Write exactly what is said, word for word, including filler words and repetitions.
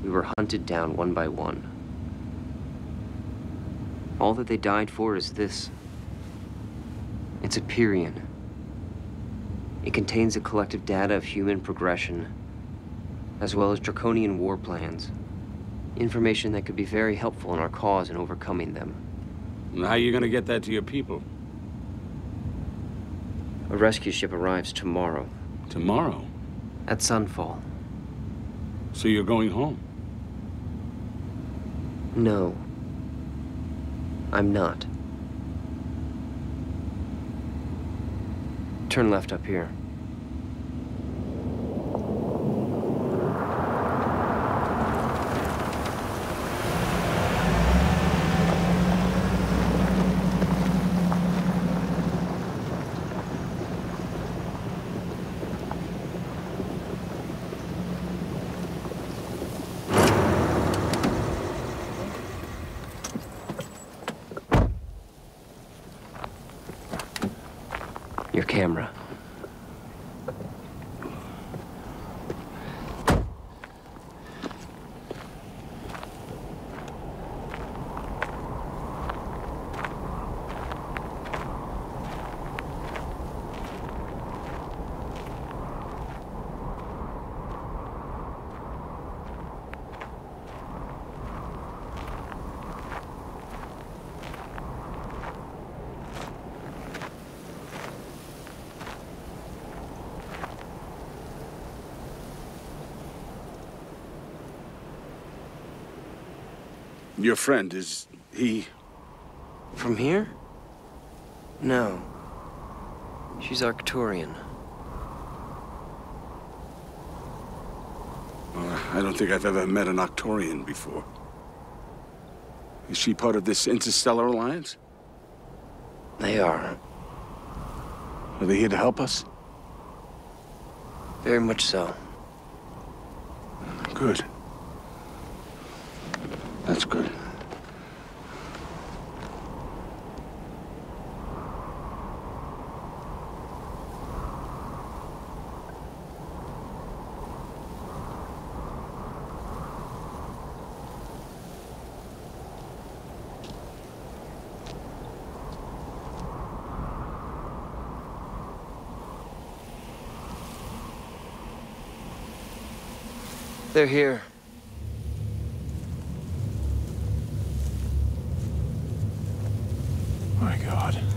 we were hunted down one by one. All that they died for is this. It's a Arcturian. It contains a collective data of human progression, as well as draconian war plans. Information that could be very helpful in our cause in overcoming them. And how are you gonna get that to your people? A rescue ship arrives tomorrow. Tomorrow? At sunfall. So you're going home? No. I'm not. Turn left up here. Your camera. Your friend, is he... From here? No. She's Arcturian. Well, I don't think I've ever met an Arcturian before. Is she part of this interstellar alliance? They are. Are they here to help us? Very much so. Good. That's good. They're here. My God.